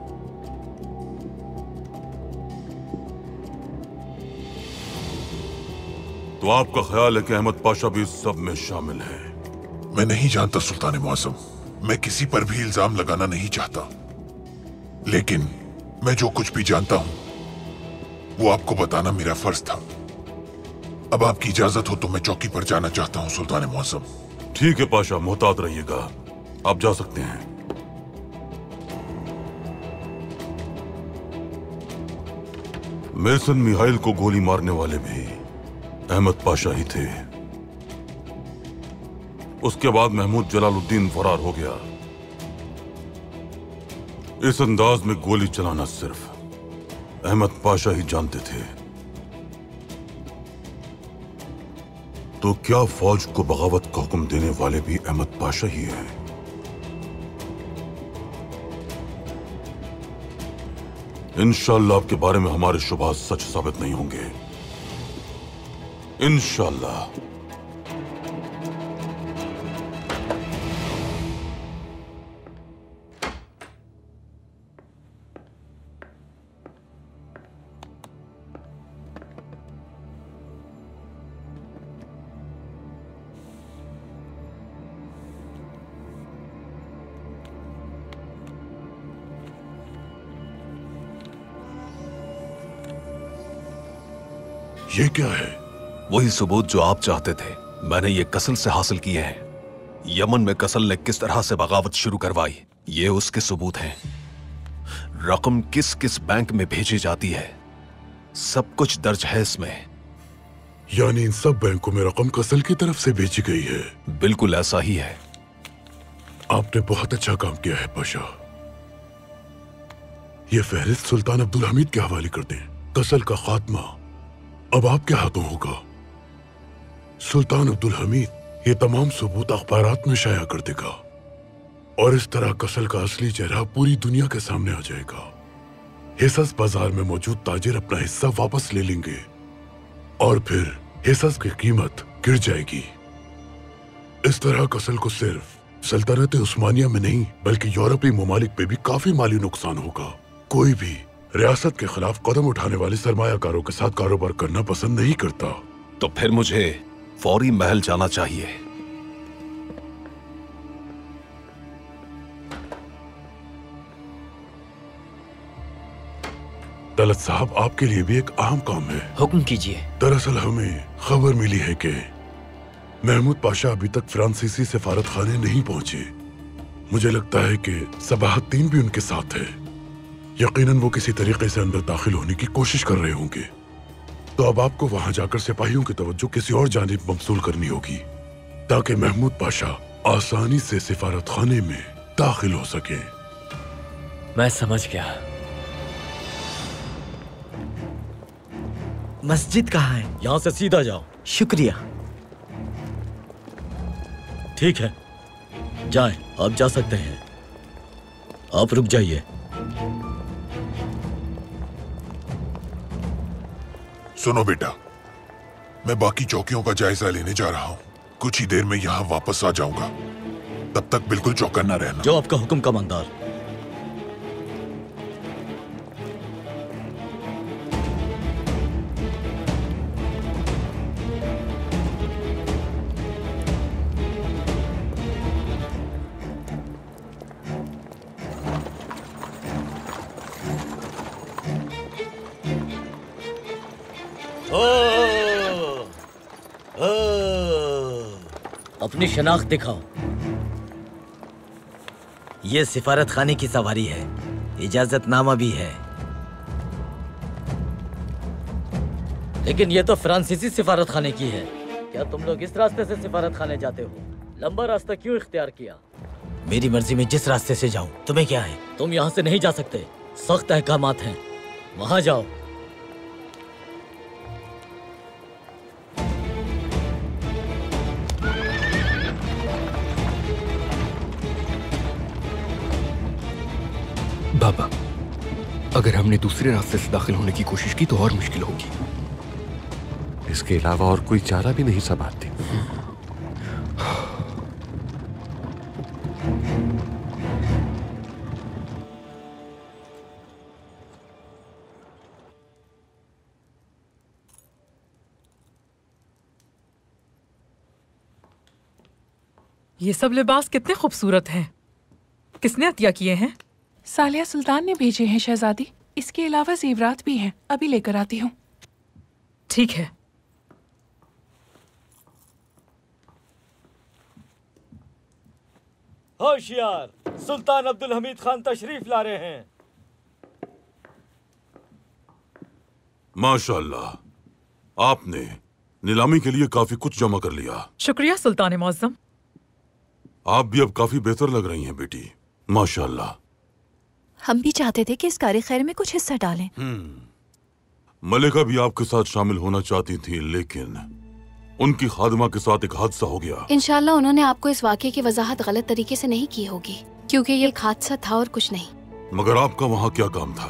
तो आपका ख्याल है कि अहमद पाशा भी इस सब में शामिल है? मैं नहीं जानता सुल्तान मौज़म, मैं किसी पर भी इल्जाम लगाना नहीं चाहता, लेकिन मैं जो कुछ भी जानता हूं वो आपको बताना मेरा फर्ज था। अब आपकी इजाजत हो तो मैं चौकी पर जाना चाहता हूं सुल्तान मौज़म। ठीक है पाशा, मोहतात रहिएगा, आप जा सकते हैं। मेसन मिहाइल को गोली मारने वाले भी अहमद पाशा ही थे। उसके बाद महमूद जलालुद्दीन फरार हो गया। इस अंदाज में गोली चलाना सिर्फ अहमद पाशा ही जानते थे। तो क्या फौज को बगावत का हुक्म देने वाले भी अहमद पाशा ही हैं? इंशाअल्लाह आपके बारे में हमारे शुबहात सच साबित नहीं होंगे, इंशाअल्लाह। ये क्या है? वही सबूत जो आप चाहते थे, मैंने ये कसल से हासिल किए हैं। यमन में कसल ने किस तरह से बगावत शुरू करवाई, ये उसके सबूत हैं। रकम किस किस बैंक में भेजी जाती है, सब कुछ दर्ज है इसमें। यानी इन सब बैंकों में रकम कसल की तरफ से भेजी गई है? बिल्कुल ऐसा ही है। आपने बहुत अच्छा काम किया है पाशा। ये फहरिस्त सुल्तान अब्दुल हमीद के हवाले कर दें। कसल का खात्मा अब आपके हाथों होगा। सुल्तान अब्दुल हमीद ये तमाम सबूत अखबारात में शाया कर देगा और इस तरह कसल का असली चेहरा पूरी दुनिया के सामने आ जाएगा। हिस्स बाजार में मौजूद ताजिर अपना हिस्सा वापस ले लेंगे और फिर हिस्स की कीमत गिर जाएगी। इस तरह कसल को सिर्फ सल्तनत उस्मानिया में नहीं बल्कि यूरोपीय ममालिक पे भी काफी माली नुकसान होगा। कोई भी रियासत के खिलाफ कदम उठाने वाले सरमायाकारों के साथ कारोबार करना पसंद नहीं करता। तो फिर मुझे फौरी महल जाना चाहिए। तलत साहब, आपके लिए भी एक अहम काम है। हुक्म कीजिए। दरअसल हमें खबर मिली है कि महमूद पाशा अभी तक फ्रांसीसी सफारत खाने नहीं पहुंचे। मुझे लगता है कि सबाहद्दीन भी उनके साथ है। यकीनन वो किसी तरीके से अंदर दाखिल होने की कोशिश कर रहे होंगे। तो अब आपको वहां जाकर सिपाहियों की तवज्जो किसी और जानिब मबसूल करनी होगी ताकि महमूद पाशा आसानी से सिफारत खाने में दाखिल हो सके। मैं समझ गया। मस्जिद कहाँ है? यहाँ से सीधा जाओ। शुक्रिया। ठीक है, जाएं, आप जा सकते हैं। आप रुक जाइए। सुनो बेटा, मैं बाकी चौकियों का जायजा लेने जा रहा हूँ। कुछ ही देर में यहाँ वापस आ जाऊंगा। तब तक बिल्कुल चौकन्ना रहना। जो आपका हुक्म कमांडर। अपनी शनाख्त दिखाओ। ये सिफारत खाने की सवारी है, इजाजतनामा भी है। लेकिन ये तो फ्रांसीसी सिफारत खाने की है। क्या तुम लोग इस रास्ते से सिफारत खाने जाते हो? लंबा रास्ता क्यों इख्तियार किया? मेरी मर्जी में जिस रास्ते से जाऊं, तुम्हें क्या है? तुम यहाँ से नहीं जा सकते, सख्त अहकामात हैं। वहां जाओ। बाबा, अगर हमने दूसरे रास्ते से दाखिल होने की कोशिश की तो और मुश्किल होगी। इसके अलावा और कोई चारा भी नहीं संभालती। ये सब लिबास कितने खूबसूरत हैं। किसने अतिया किए हैं? सालिया सुल्तान ने भेजे हैं शहजादी। इसके अलावा जेवरात भी हैं, अभी लेकर आती हूँ। ठीक है। होशियार, सुल्तान अब्दुल हमीद खान तशरीफ ला रहे हैं। माशाअल्लाह, आपने नीलामी के लिए काफी कुछ जमा कर लिया। शुक्रिया सुल्तान मुअज्जम। आप भी अब काफी बेहतर लग रही हैं बेटी, माशाअल्लाह। हम भी चाहते थे कि इस कार्य खैर में कुछ हिस्सा डालें। मलिका भी आपके साथ शामिल होना चाहती थी, लेकिन उनकी खादिमा के साथ एक हादसा हो गया। इंशाल्लाह उन्होंने आपको इस वाक़े की वजाहत गलत तरीके से नहीं की होगी, क्योंकि ये एक हादसा था और कुछ नहीं। मगर आपका वहाँ क्या काम था?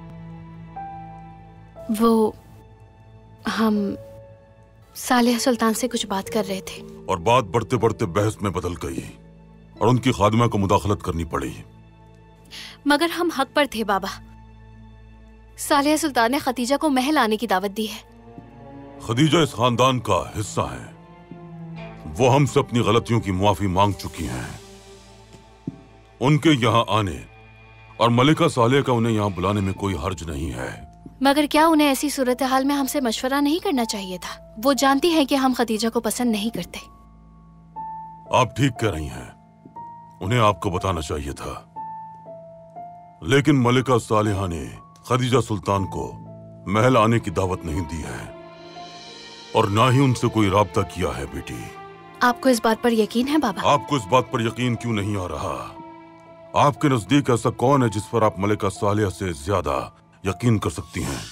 वो हम सालिया सुल्तान से कुछ बात कर रहे थे और बात बढ़ते बढ़ते बहस में बदल गई और उनकी खादिमा को मुदाखलत करनी पड़ी। मगर हम हक पर थे बाबा। सालिया सुल्तान ने खदीजा को महल आने की दावत दी है। खदीजा इस खानदान का हिस्सा है। वो हमसे अपनी गलतियों की मुआफी मांग चुकी हैं। उनके यहाँ आने और मलिका सालिया का उन्हें यहाँ बुलाने में कोई हर्ज नहीं है। मगर क्या उन्हें ऐसी सूरत हाल में हमसे मशवरा नहीं करना चाहिए था? वो जानती हैं कि हम खदीजा को पसंद नहीं करते। आप ठीक कह रही हैं, उन्हें आपको बताना चाहिए था। लेकिन मलिका सालिहा ने खदीजा सुल्तान को महल आने की दावत नहीं दी है और ना ही उनसे कोई राब्ता किया है। बेटी, आपको इस बात पर यकीन है बाबा? आपको इस बात पर यकीन क्यों नहीं आ रहा? आपके नजदीक ऐसा कौन है जिस पर आप मलिका सालिहा से ज्यादा यकीन कर सकती हैं?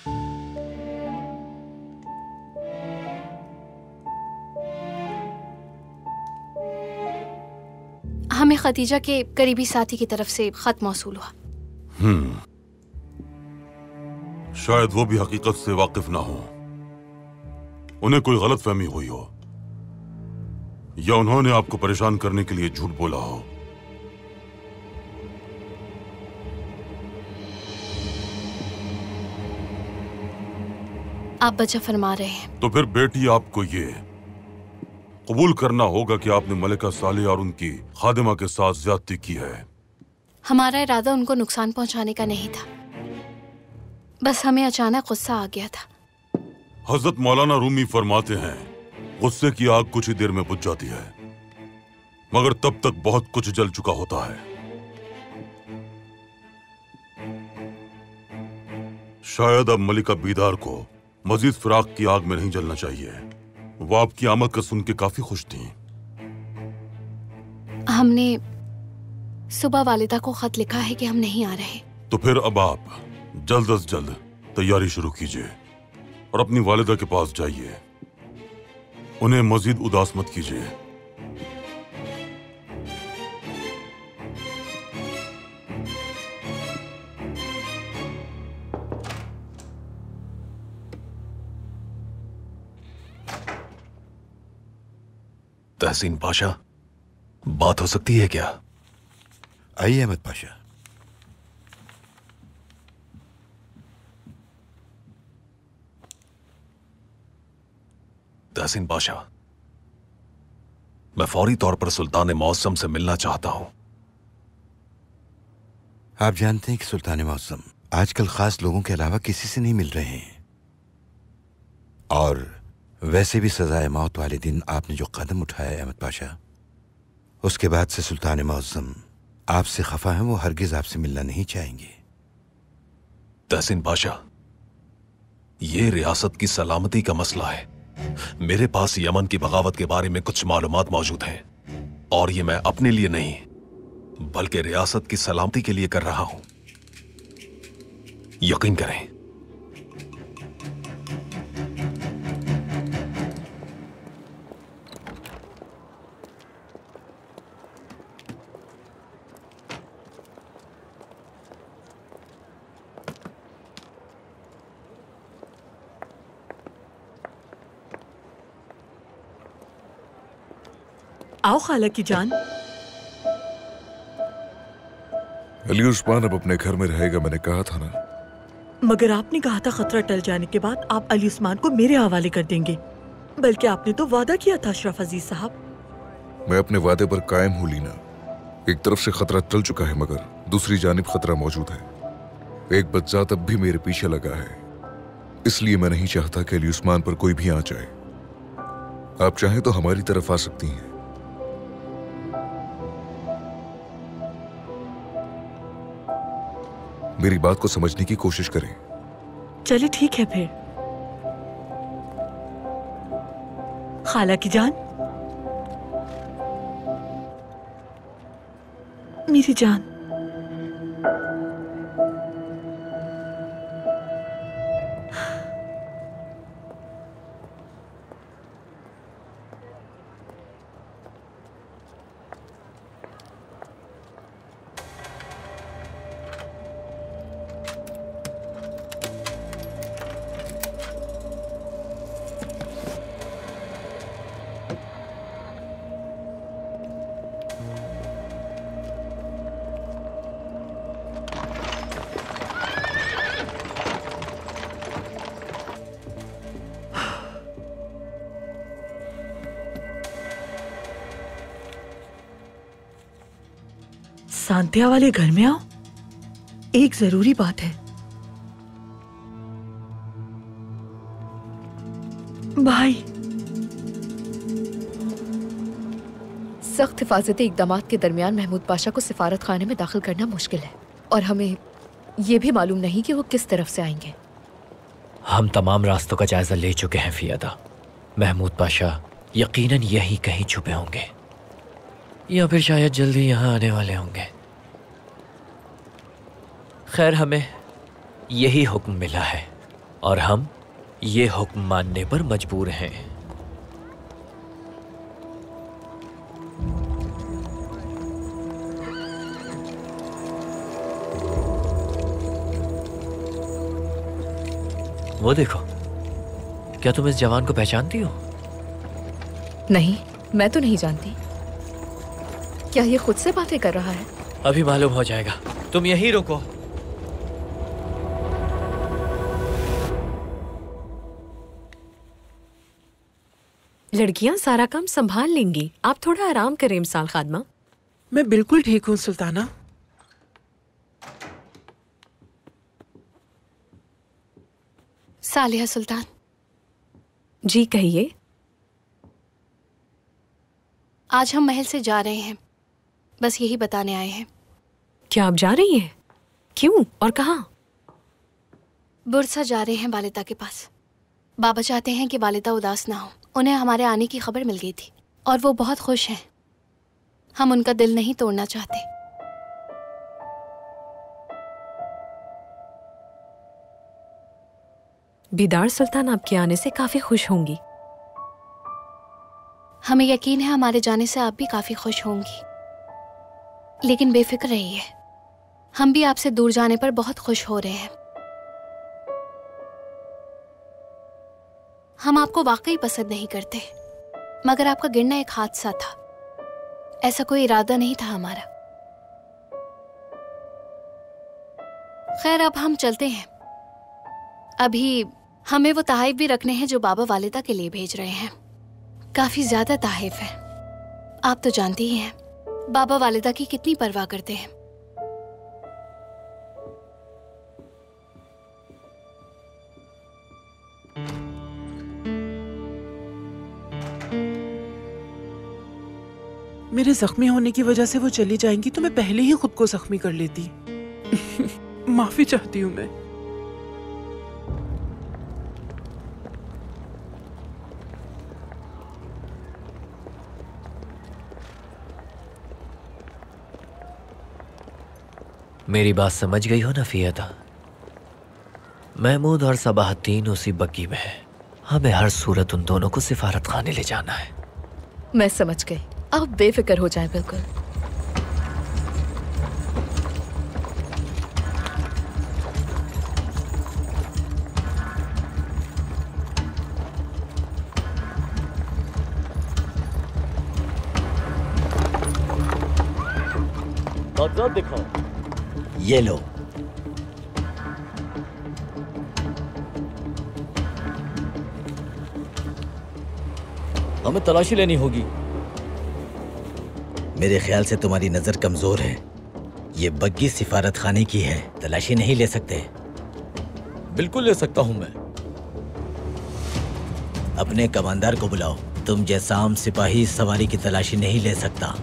हमें खदीजा के करीबी साथी की तरफ से खत मौसूल हुआ। शायद वो भी हकीकत से वाकिफ ना हो। उन्हें कोई गलतफहमी हुई हो या उन्होंने आपको परेशान करने के लिए झूठ बोला हो। आप बचा फरमा रहे हैं। तो फिर बेटी, आपको ये कबूल करना होगा कि आपने मलिका सालिहा और उनकी खादिमा के साथ ज्यादती की है। हमारा इरादा उनको नुकसान पहुंचाने का नहीं था, बस हमें अचानक गुस्सा आ गया था। हजरत मौलाना रूमी फरमाते हैं, गुस्से की आग कुछ ही देर में बुझ जाती है, मगर तब तक बहुत कुछ जल चुका होता है। शायद अब मलिका बीदार को मजीद फिराक की आग में नहीं जलना चाहिए। वो आपकी आमद का सुन के काफी खुश थी। हमने सुबह वालिदा को खत लिखा है कि हम नहीं आ रहे। तो फिर अब आप जल्द अज जल्द तैयारी शुरू कीजिए और अपनी वालिदा के पास जाइए। उन्हें मजीद उदास मत कीजिए। तहसीन पाशा, बात हो सकती है क्या? आइए अहमद पाशा। तहसीन पाशा, मैं फौरी तौर पर सुल्तान मौसम से मिलना चाहता हूं। आप जानते हैं कि सुल्तान मौसम आजकल खास लोगों के अलावा किसी से नहीं मिल रहे हैं, और वैसे भी सजाए मौत वाले दिन आपने जो कदम उठाया है अहमद पाशा, उसके बाद से सुल्तान मौसम आपसे खफा हैं। वो हरगिज आपसे मिलना नहीं चाहेंगे। तहसीन पाशा, ये रियासत की सलामती का मसला है। मेरे पास यमन की बगावत के बारे में कुछ मालूमात मौजूद हैं, और ये मैं अपने लिए नहीं बल्कि रियासत की सलामती के लिए कर रहा हूं। यकीन करें। आओ खाला की जान। अली उस्मान अब अपने घर में रहेगा, मैंने कहा था ना। मगर आपने कहा था खतरा टल जाने के बाद आप अली उस्मान को मेरे हवाले कर देंगे, बल्कि आपने तो वादा किया था अशरफ अजीज साहब। मैं अपने वादे पर कायम हूं लीना। एक तरफ से खतरा टल चुका है, मगर दूसरी जानिब खतरा मौजूद है। एक बदजात अब भी मेरे पीछे लगा है, इसलिए मैं नहीं चाहता कि अली उस्मान पर कोई भी आ जाए। आप चाहें तो हमारी तरफ आ सकती हैं। मेरी बात को समझने की कोशिश करें। चलिए ठीक है फिर। खाला की जान, मेरी जान, सांतिया वाले घर में आओ, एक जरूरी बात है। भाई, सख्त हिफाजती इक़दामात के दरमियान महमूद पाशा को सिफारत खाने में दाखिल करना मुश्किल है, और हमें यह भी मालूम नहीं कि वो किस तरफ से आएंगे। हम तमाम रास्तों का जायजा ले चुके हैं फियादा। महमूद पाशा यकीनन यहीं कहीं छुपे होंगे, या फिर शायद जल्दी यहाँ आने वाले होंगे। खैर, हमें यही हुक्म मिला है और हम ये हुक्म मानने पर मजबूर हैं। वो देखो, क्या तुम इस जवान को पहचानती हो? नहीं, मैं तो नहीं जानती। क्या ये खुद से बातें कर रहा है? अभी मालूम हो जाएगा, तुम यहीं रुको। लड़कियां सारा काम संभाल लेंगी, आप थोड़ा आराम करें इमसाल खादमा। मैं बिल्कुल ठीक हूँ सुल्ताना। सालिहा सुल्तान। जी कहिए। आज हम महल से जा रहे हैं, बस यही बताने आए हैं। क्या आप जा रही हैं? क्यों और कहाँ? बुरसा जा रहे हैं वालिदा के पास। बाबा चाहते हैं कि वालिदा उदास ना हो। उन्हें हमारे आने की खबर मिल गई थी और वो बहुत खुश हैं। हम उनका दिल नहीं तोड़ना चाहते। बीदार सुल्तान आपके आने से काफी खुश होंगी। हमें यकीन है हमारे जाने से आप भी काफी खुश होंगी, लेकिन बेफिक्र रहिए, हम भी आपसे दूर जाने पर बहुत खुश हो रहे हैं। हम आपको वाकई पसंद नहीं करते, मगर आपका गिरना एक हादसा था, ऐसा कोई इरादा नहीं था हमारा। खैर अब हम चलते हैं। अभी हमें वो तहाइफ भी रखने हैं जो बाबा वालिदा के लिए भेज रहे हैं। काफी ज्यादा तहाइफ है। आप तो जानती ही हैं बाबा वालिदा की कितनी परवाह करते हैं। मेरे जख्मी होने की वजह से वो चली जाएंगी तो मैं पहले ही खुद को जख्मी कर लेती। माफी चाहती हूँ मैं। मेरी बात समझ गई हो ना फियदा? महमूद और सबाहतीन उसी बग्गी में है। हमें हर सूरत उन दोनों को सिफारत खाने ले जाना है। मैं समझ गई, आप बेफिक्र हो जाएं। बिल्कुल। कागजात दिखाओ। ये लो। हमें तलाशी लेनी होगी। मेरे ख्याल से तुम्हारी नजर कमजोर है। ये बग्गी सिफारत खाने की है, तलाशी नहीं ले सकते। बिल्कुल ले सकता हूं मैं। अपने कमांडर को बुलाओ। तुम जैसा आम सिपाही सवारी की तलाशी नहीं ले सकता।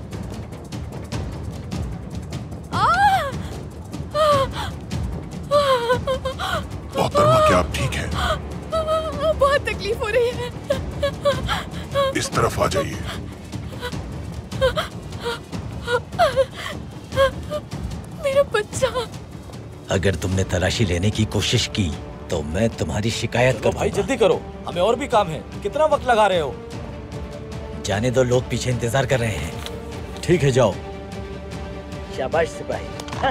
मोहतरमा, क्या आप ठीक हैं? बहुत तकलीफ हो रही है। इस तरफ आ जाइए। मेरा बच्चा। अगर तुमने तलाशी लेने की कोशिश की तो मैं तुम्हारी शिकायत करूंगा। भाई जल्दी करो, हमें और भी काम है। कितना वक्त लगा रहे हो? जाने दो, लोग पीछे इंतजार कर रहे हैं। ठीक है, जाओ। शाबाश सिपाही।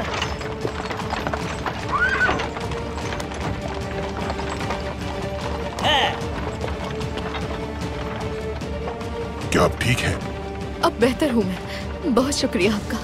क्या आप ठीक हैं? अब बेहतर हूँ मैं। बहुत शुक्रिया आपका।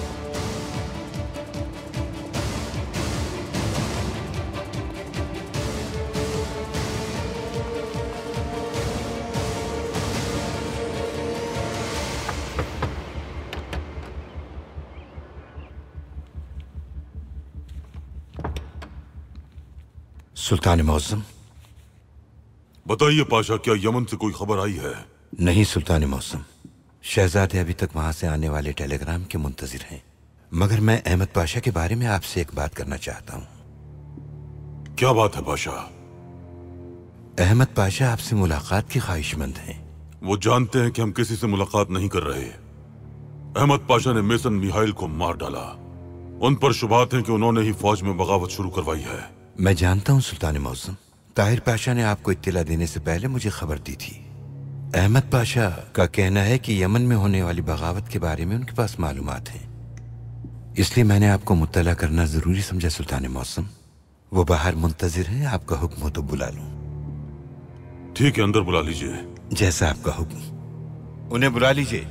सुल्तान मौसम। बताइए पाशा, क्या यमन से कोई खबर आई है? नहीं सुल्तान मौसम, शहजादे अभी तक वहां से आने वाले टेलीग्राम के मुंतजिर हैं। मगर मैं अहमद पाशा के बारे में आपसे एक बात करना चाहता हूँ। क्या बात है पाशा? अहमद पाशा आपसे मुलाकात की ख्वाहिशमंद हैं। वो जानते हैं कि हम किसी से मुलाकात नहीं कर रहे। अहमद पाशा ने मेसन मिहाइल को मार डाला। उन पर शुबात है कि उन्होंने ही फौज में बगावत शुरू करवाई है। मैं जानता हूँ सुल्तान मौसम। ताहिर पाशा ने आपको इत्तला देने से पहले मुझे खबर दी थी। अहमद पाशा का कहना है कि यमन में होने वाली बगावत के बारे में उनके पास मालूमात हैं। इसलिए मैंने आपको मुत्तला करना जरूरी समझा सुल्तान मौसम। वो बाहर मुंतजिर हैं, आपका हुक्म हो तो बुला लूं। ठीक है, अंदर बुला लीजिए। जैसा आपका हुक्म। उन्हें बुला लीजिए।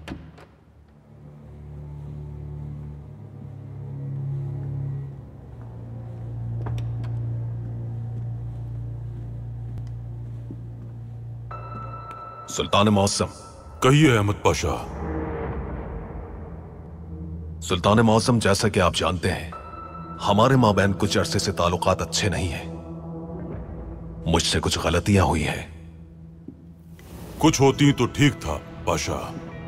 सुल्तान मौसम। कहिए अहमद पाशा। सुल्तान मौसम, जैसा कि आप जानते हैं हमारे माबैन कुछ अरसे से ताल्लुकात अच्छे नहीं हैं। मुझसे कुछ गलतियां हुई हैं। कुछ होती तो ठीक था पाशा।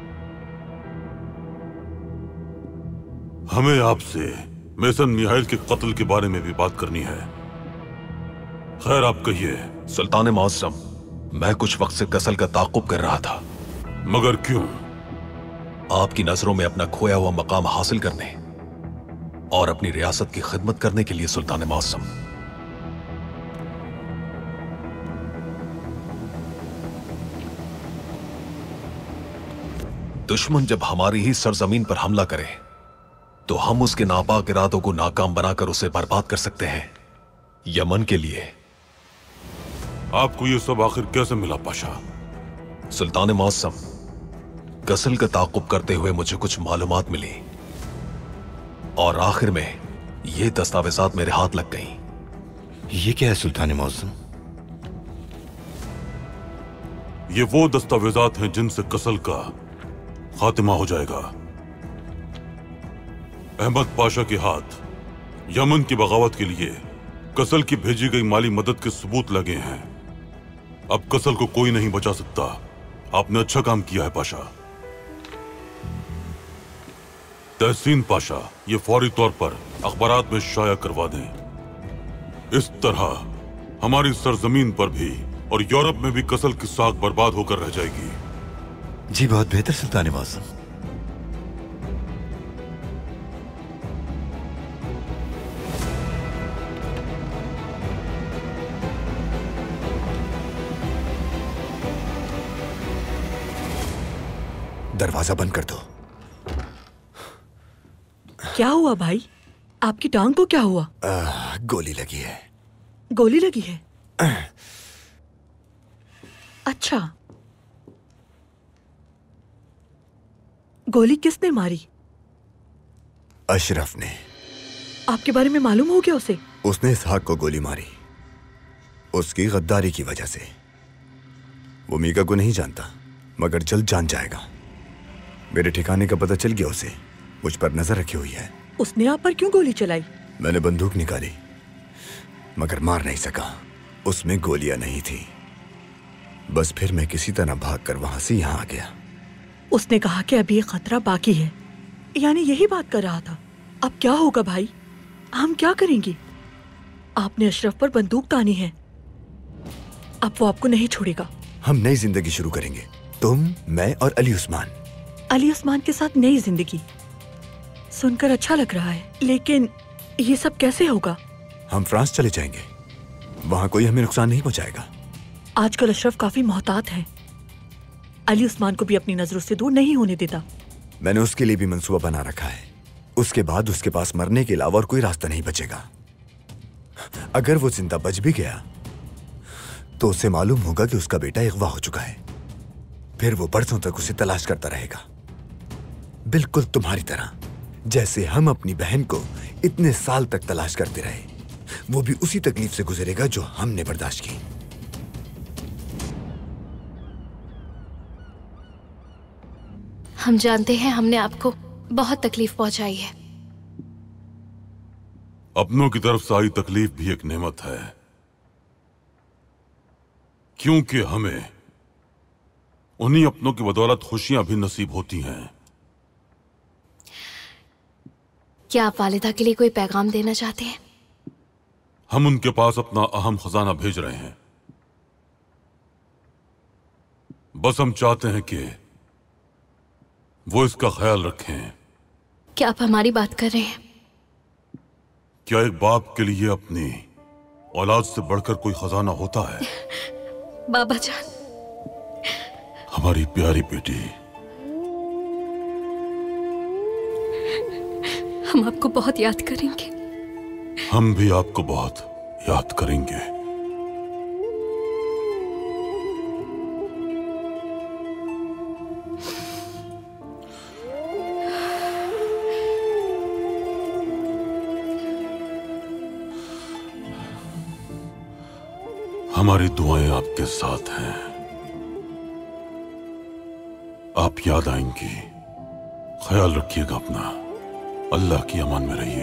हमें आपसे मेसन मिहाइल के कत्ल के बारे में भी बात करनी है। खैर आप कहिए। सुल्तान मौसम, मैं कुछ वक्त से कसल का ताक़ुब कर रहा था। मगर क्यों? आपकी नजरों में अपना खोया हुआ मकाम हासिल करने और अपनी रियासत की खिदमत करने के लिए सुल्तान मौसम। दुश्मन जब हमारी ही सरजमीन पर हमला करे तो हम उसके नापाक इरादों को नाकाम बनाकर उसे बर्बाद कर सकते हैं। यमन के लिए आपको ये सब आखिर कैसे मिला पाशा? सुल्तान मौसम, गसल का ताक़ुब करते हुए मुझे कुछ मालूमात मिली और आखिर में ये दस्तावेजात मेरे हाथ लग गईं। ये क्या है सुल्तान मौसम? ये वो दस्तावेजात हैं जिनसे कसल का खात्मा हो जाएगा। अहमद पाशा के हाथ यमन की बगावत के लिए कसल की भेजी गई माली मदद के सबूत लगे हैं। अब कसल को कोई नहीं बचा सकता। आपने अच्छा काम किया है पाशा। तहसीन पाशा, ये फौरी तौर पर अखबारात में शाया करवा दें। इस तरह हमारी सरजमीन पर भी और यूरोप में भी कसल की साख बर्बाद होकर रह जाएगी। जी बहुत बेहतर सुल्तान मौसम। दरवाजा बंद कर दो। क्या हुआ भाई? आपकी टांग को क्या हुआ? गोली लगी है। गोली लगी है? अच्छा, गोली किसने मारी? अशरफ ने। आपके बारे में मालूम हो गया उसे? उसने इसहाक को गोली मारी उसकी गद्दारी की वजह से। वो मीका को नहीं जानता मगर जल्द जान जाएगा। मेरे ठिकाने का पता चल गया उसे। मुझ पर नजर रखी हुई है। उसने आप पर क्यों गोली चलाई? मैंने बंदूक निकाली मगर मार नहीं सका। उसमें गोलियां नहीं थी। बस फिर मैं किसी तरह भागकर वहां से यहां आ गया। उसने कहा कि अभी खतरा बाकी है, यानी यही बात कर रहा था। अब क्या होगा भाई? हम क्या करेंगे? आपने अशरफ पर बंदूक तानी है। अब वो आपको नहीं छोड़ेगा। हम नई जिंदगी शुरू करेंगे, तुम, मैं और अली उस्मान। अली उस्मान के साथ नई जिंदगी सुनकर अच्छा लग रहा है, लेकिन ये सब कैसे होगा? हम फ्रांस चले जाएंगे, वहां कोई हमें नुकसान नहीं पहुंचाएगा। आजकल अशरफ काफी मोहतात है। अली उस्मान को भी अपनी नजरों से दूर नहीं होने देता। मैंने उसके लिए भी मंसूबा बना रखा है। उसके बाद उसके पास मरने के अलावा और कोई रास्ता नहीं बचेगा। अगर वो जिंदा बच भी गया तो उसे मालूम होगा कि उसका बेटा अगवा हो चुका है। फिर वो बरसों तक उसे तलाश करता रहेगा, बिल्कुल तुम्हारी तरह, जैसे हम अपनी बहन को इतने साल तक तलाश करते रहे। वो भी उसी तकलीफ से गुजरेगा जो हमने बर्दाश्त की। हम जानते हैं हमने आपको बहुत तकलीफ पहुंचाई है। अपनों की तरफ से आई तकलीफ भी एक नेमत है, क्योंकि हमें उन्हीं अपनों की बदौलत खुशियां भी नसीब होती हैं। क्या आप वालिदा के लिए कोई पैगाम देना चाहते हैं? हम उनके पास अपना अहम खजाना भेज रहे हैं। बस हम चाहते हैं कि वो इसका ख्याल रखें। क्या आप हमारी बात कर रहे हैं? क्या एक बाप के लिए अपनी औलाद से बढ़कर कोई खजाना होता है? बाबा जान, हमारी प्यारी बेटी, हम आपको बहुत याद करेंगे। हम भी आपको बहुत याद करेंगे। हमारी दुआएं आपके साथ हैं। आप याद आएंगी। ख्याल रखिएगा अपना। अल्लाह की अमान में रहिए।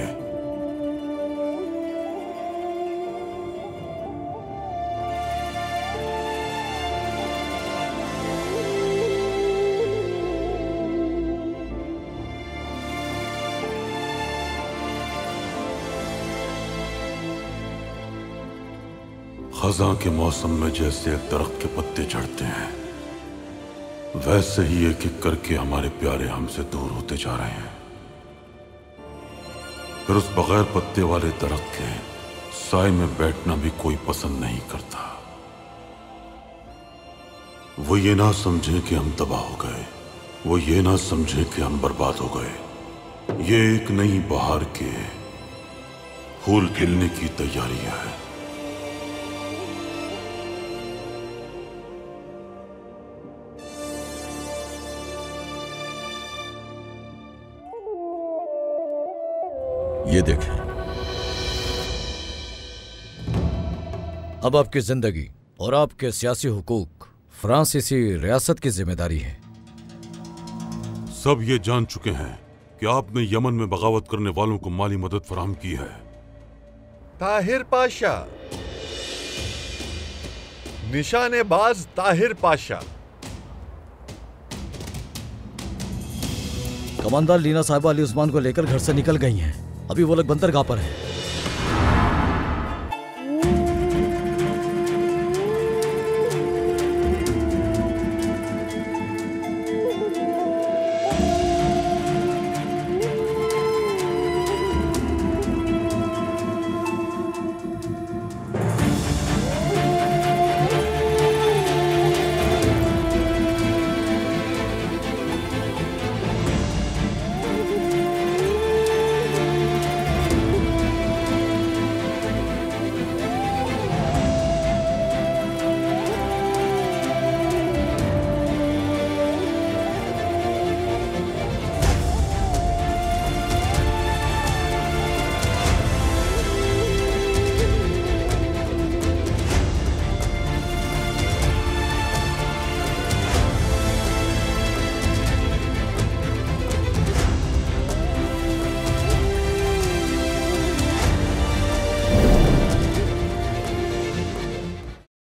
खज़ां के मौसम में जैसे एक दरख्त के पत्ते झड़ते हैं, वैसे ही एक एक करके हमारे प्यारे हमसे दूर होते जा रहे हैं। फिर उस बगैर पत्ते वाले दरख्त के साए में बैठना भी कोई पसंद नहीं करता। वो ये ना समझे कि हम तबाह हो गए, वो ये ना समझे कि हम बर्बाद हो गए। ये एक नई बहार के फूल खिलने की तैयारी है। ये देखें। अब आपकी जिंदगी और आपके सियासी हुकूक फ्रांसीसी रियासत की जिम्मेदारी है। सब ये जान चुके हैं कि आपने यमन में बगावत करने वालों को माली मदद फराहम की है। ताहिर पाशा, निशानेबाज ताहिर पाशा। कमांडर लीना साहिबा अली उस्मान को लेकर घर से निकल गई हैं। अभी वो लोग बंदरगाह पर हैं।